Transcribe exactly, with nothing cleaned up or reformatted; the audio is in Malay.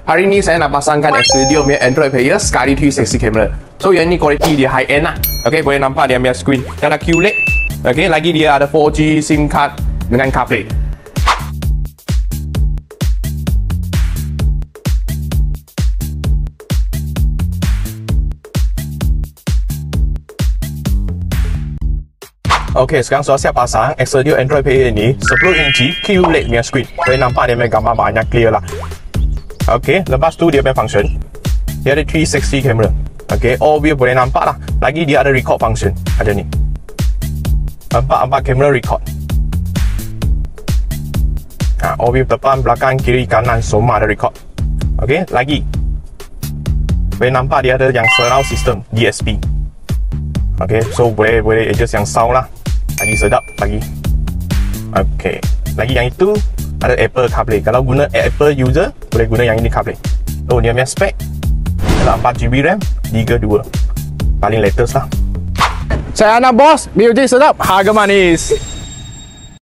Hari ni saya nak pasangkan Excedio punya Android player sekali tiga ratus enam puluh kamera. So yang ni kualiti dia high end lah. Okay, boleh nampak dia punya screen. Yang ada Q L E D. Okay, lagi dia ada four G SIM card dengan CarPlay. Okay, sekarang sudah siap pasang Excedio Android player ni sepuluh inci Q L E D punya screen. Boleh nampak dia punya gambar banyak clear lah. Okay, lepas tu dia punya function, dia ada tiga ratus enam puluh kamera. Okay, all view boleh nampak lah. Lagi dia ada record function. Ada ni empat-empat kamera record. Ha, all view depan, belakang, kiri, kanan semua ada record. Okay, lagi boleh nampak dia ada yang surround system D S P. Okay, so boleh boleh adjust yang sound lah. Lagi sedap lagi. Okay, lagi yang itu ada Apple CarPlay. Kalau guna Apple user, boleh guna yang ini CarPlay. So dia punya spek ada empat G B RAM, tiga dua. Paling latest lah. Saya anak bos, music sedap, harga manis.